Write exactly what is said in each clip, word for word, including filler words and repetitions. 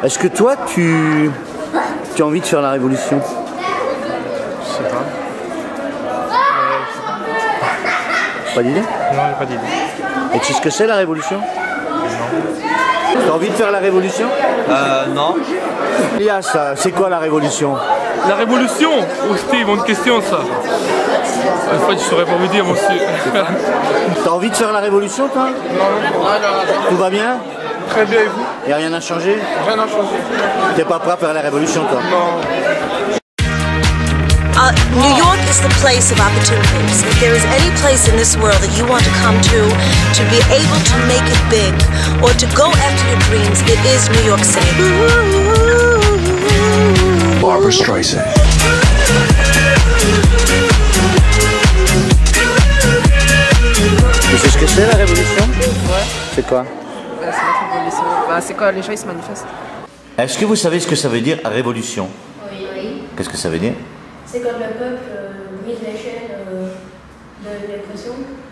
Est-ce que toi, tu, tu as envie de faire la révolution? Je sais pas. Pas d'idée? Non, j'ai pas d'idée. Et tu sais ce que c'est la révolution? Non. Tu as envie de faire la révolution? Euh, non. Elias, c'est quoi la révolution? La révolution? Oh, c'était bonne question ça. En fait, je saurais pas vous dire, monsieur. T'as envie de faire la révolution, toi? Non. Tout va bien? Très bien, et vous? Y'a rien à changer? Rien à changer. T'es pas prêt à faire la révolution, toi? Non. Uh, New York is the place of opportunities. If there is any place in this world that you want to come to, to be able to make it big, or to go after your dreams, it is New York City. Barbra Streisand. Tu sais ce que c'est la révolution? Ouais. C'est quoi? Bah, c'est la révolution. Bah, c'est quoi, les gens ils se manifestent. Est-ce que vous savez ce que ça veut dire révolution? Oui. Qu'est-ce que ça veut dire? C'est quand le peuple euh, brise les chaînes euh, de l'oppression.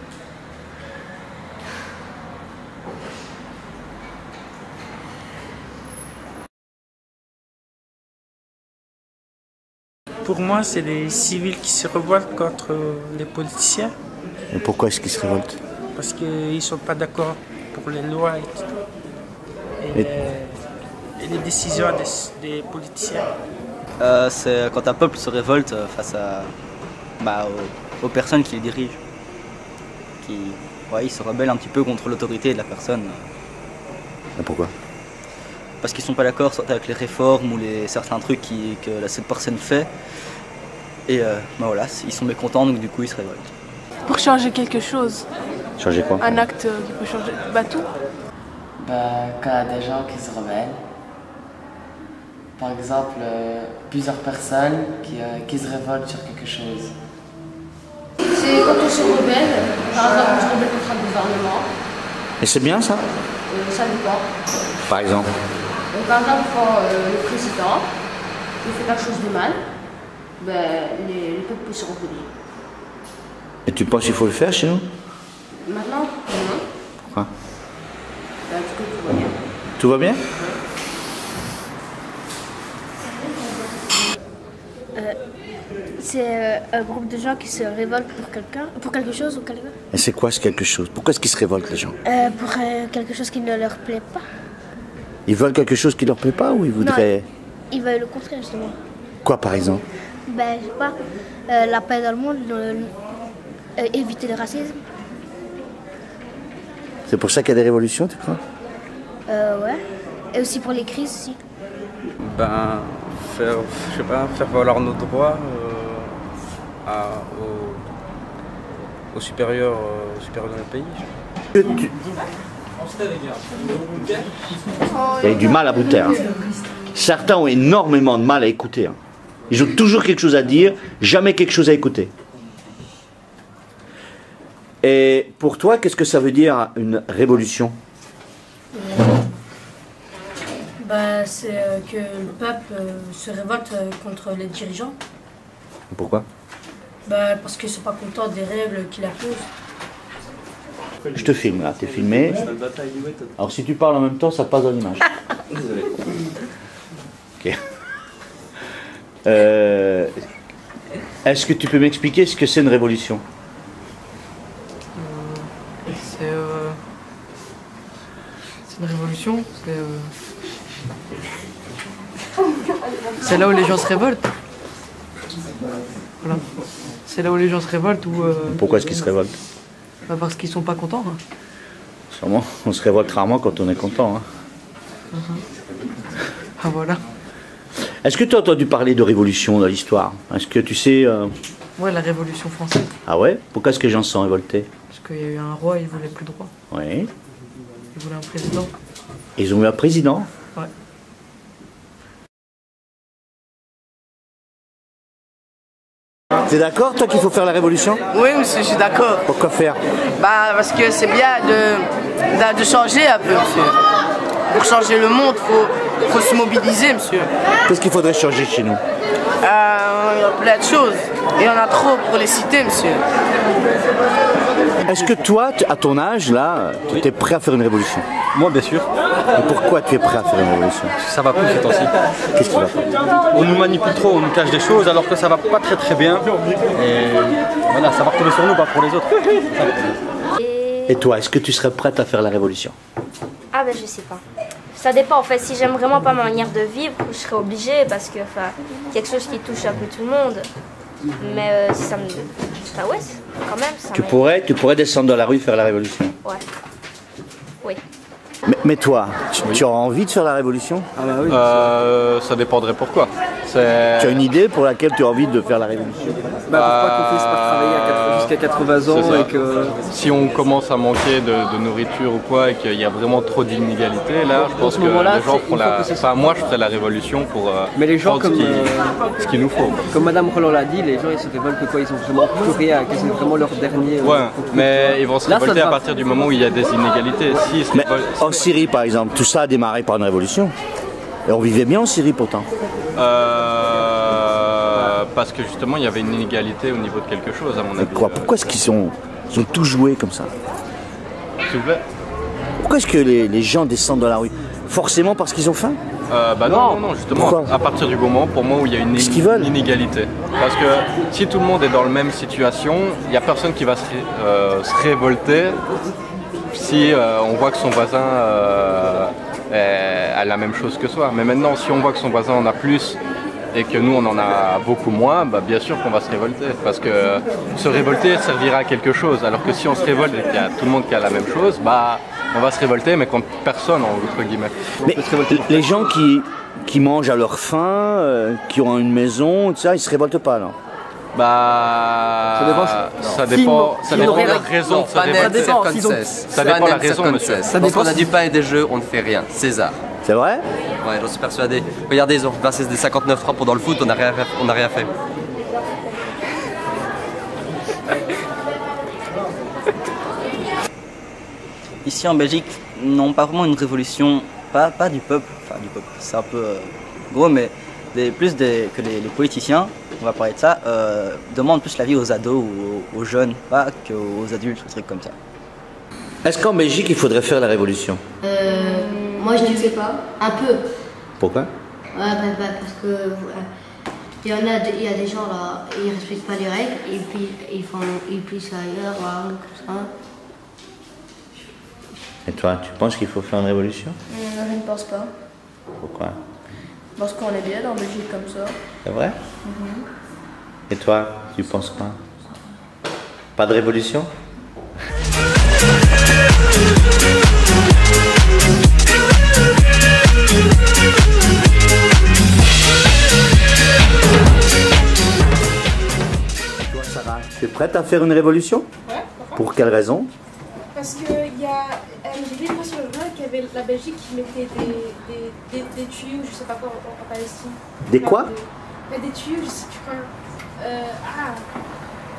Pour moi, c'est les civils qui se révoltent contre les politiciens. Et pourquoi est-ce qu'ils se révoltent? Parce qu'ils ne sont pas d'accord pour les lois et tout. Et, et... Euh, et les décisions des, des politiciens. Euh, c'est quand un peuple se révolte face à, bah, aux, aux personnes qui les dirigent. Qui, ouais, ils se rebellent un petit peu contre l'autorité de la personne. Et pourquoi? Parce qu'ils ne sont pas d'accord soit avec les réformes ou les, certains trucs qui, que la, cette personne fait. Et euh, bah voilà, ils sont mécontents, donc du coup ils se révoltent. Pour changer quelque chose. Changer quoi? Un acte qui peut changer bah, tout. Bah, quand il y a des gens qui se rebellent. Par exemple, euh, plusieurs personnes qui, euh, qui se révoltent sur quelque chose. C'est quand on se rebelle, par exemple on se rebelle contre un gouvernement. Et c'est bien ça? Euh, ça dépend. Par exemple? Donc, par exemple, quand euh, le président il fait quelque chose de mal, ben, les, le peuple peut se rebeller. Et tu penses qu'il faut le faire chez nous? Maintenant, non. Pourquoi? Ben, parce que tout va bien. Tout va bien? Euh, c'est euh, un groupe de gens qui se révoltent pour quelqu'un, pour quelque chose ou quelqu'un. Et c'est quoi ce quelque chose? Pourquoi est-ce qu'ils se révoltent les gens? euh, Pour euh, quelque chose qui ne leur plaît pas. Ils veulent quelque chose qui leur plaît pas ou ils voudraient... Non, ils veulent le contraire justement. Quoi par exemple? Ben, je sais pas, euh, la paix dans le monde, euh, euh, éviter le racisme. C'est pour ça qu'il y a des révolutions, tu crois? Euh, ouais. Et aussi pour les crises aussi. Ben, faire, je sais pas, faire valoir nos droits euh, à, au, au supérieur, euh, au supérieur de notre pays. Tu... Il y a du mal à bout de terre. Hein. Certains ont énormément de mal à écouter. Hein. Ils ont toujours quelque chose à dire, jamais quelque chose à écouter. Et pour toi, qu'est-ce que ça veut dire une révolution? Bah, c'est euh, que le peuple euh, se révolte euh, contre les dirigeants. Pourquoi? Bah, parce qu'ils ne sont pas contents des règles qu'il impose. Je te filme là, t'es filmé. Alors si tu parles en même temps, ça passe dans l'image. Ok. Euh, Est-ce que tu peux m'expliquer ce que c'est une révolution? euh, C'est euh, une révolution. C'est euh, c'est là où les gens se révoltent. Voilà. C'est là où les gens se révoltent. Où, euh, Pourquoi est-ce qu'ils se révoltent? Bah parce qu'ils sont pas contents. Hein. Sûrement, on se révolte rarement quand on est content. Hein. Uh-huh. Ah voilà. Est-ce que tu as entendu parler de révolution dans l'histoire? Est-ce que tu sais... Euh... Ouais, la Révolution française. Ah ouais? Pourquoi est-ce que les gens se sont révoltés? Parce qu'il y a eu un roi, il voulait plus de roi. Oui. Il voulait un président. Et ils ont eu un président? Ouais. T'es d'accord, toi, qu'il faut faire la révolution? Oui, monsieur, je suis d'accord. Pourquoi faire? Bah, parce que c'est bien de, de, de changer un peu, monsieur. Pour changer le monde, il faut, faut se mobiliser, monsieur. Qu'est-ce qu'il faudrait changer chez nous? Euh, plein de choses. Il y en a trop pour les citer, monsieur. Est-ce que toi, à ton âge, là, tu es prêt à faire une révolution? Moi, bien sûr. Et pourquoi tu es prêt à faire une révolution? Ça va plus ces temps-ci. Qu'est-ce qui va pas? On nous manipule trop, on nous cache des choses alors que ça va pas très très bien. Et voilà, ça va retomber sur nous, pas pour les autres. Et toi, est-ce que tu serais prête à faire la révolution? Ah ben je sais pas. Ça dépend en fait, si j'aime vraiment pas ma manière de vivre, je serais obligée parce que enfin, quelque chose qui touche un peu tout le monde. Mais euh, si ça me... Enfin ouais, quand même. Ça tu, pourrais, tu pourrais descendre dans la rue et faire la révolution? Ouais. Oui. Mais, mais toi, tu, tu as envie de faire la révolution? Ah bah oui. Euh, ça dépendrait pourquoi. Tu as une idée pour laquelle tu as envie de faire la révolution? Bah, pourquoi qu'on finisse par travailler jusqu'à quatre-vingts ans et que... Si on commence à manquer de, de nourriture ou quoi et qu'il y a vraiment trop d'inégalités, là, je pense que les gens font la... Enfin, moi, je ferais la révolution pour euh, Mais les gens, prendre comme, ce qu'il euh, qu'il nous faut. Comme Madame Roland l'a dit, les gens ils se révoltent quoi, ils ont vraiment plus rien, que c'est vraiment leur dernier... Ouais, euh, mais ils vont se Là, révolter ça à va. partir du moment où il y a des inégalités. Si Mais en Syrie, par exemple, tout ça a démarré par une révolution. Et on vivait bien en Syrie pourtant. Euh, parce que justement, il y avait une inégalité au niveau de quelque chose, à mon avis. Quoi, pourquoi est-ce qu'ils sont, ils ont tous joué comme ça? S'il vous plaît. Pourquoi est-ce que les, les gens descendent dans la rue? Forcément parce qu'ils ont faim? Euh, bah non, non, non, justement, Pourquoi? à partir du moment pour moi où il y a une, une inégalité. Parce que si tout le monde est dans la même situation, il n'y a personne qui va se, ré- euh, se révolter si euh, on voit que son voisin euh, est- a la même chose que soi. Mais maintenant, si on voit que son voisin en a plus et que nous on en a beaucoup moins, bah, bien sûr qu'on va se révolter. Parce que se révolter servira à quelque chose. Alors que si on se révolte et qu'il y a tout le monde qui a la même chose, bah, on va se révolter mais contre personne, entre guillemets. Mais les gens qui, qui mangent à leur faim, euh, qui ont une maison, tout ça, ils se révoltent pas alors? Bah, Ça dépend. ça dépend, ça dépend de la raison. Non, pas net, c'est Circonces. Ça dépend de la raison, monsieur. Ça dépend. Lorsqu'on a du pain et des jeux, on ne fait rien. César. C'est vrai? Ouais, j'en suis persuadé. Regardez, ils ont versé des cinquante-neuf francs pendant le foot, on n'a rien, on n'a rien fait. Ici en Belgique, non, pas vraiment une révolution, pas, pas du peuple, enfin du peuple, c'est un peu euh, gros, mais des, plus des, que les, les politiciens, on va parler de ça, euh, demandent plus la vie aux ados ou aux, aux jeunes, pas qu'aux adultes, des trucs comme ça. Est-ce qu'en Belgique, il faudrait faire la révolution? Euh, moi je ne sais pas, un peu. Pourquoi? Ouais, bah, bah, parce que euh, il y en a, il y a des gens là, ils respectent pas les règles et puis ils font, ils pissent ailleurs, voilà, comme ça. Et toi, tu penses qu'il faut faire une révolution? Non, je ne pense pas. Pourquoi? Parce qu'on est bien en Belgique comme ça. C'est vrai? Mhm. Et toi, tu penses quoi? Pas de révolution? Toi, Sarah, tu es prête à faire une révolution? Ouais. Pour quelle raison? Parce qu'il y a. Euh, J'ai vu une fois sur le journal qu'il y avait la Belgique qui mettait des, des, des, des tuyaux, je sais pas quoi, en, en Palestine. Des quoi? Des, des tuyaux, je sais plus quoi. Euh, ah.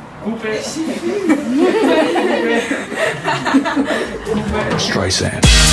Streisand.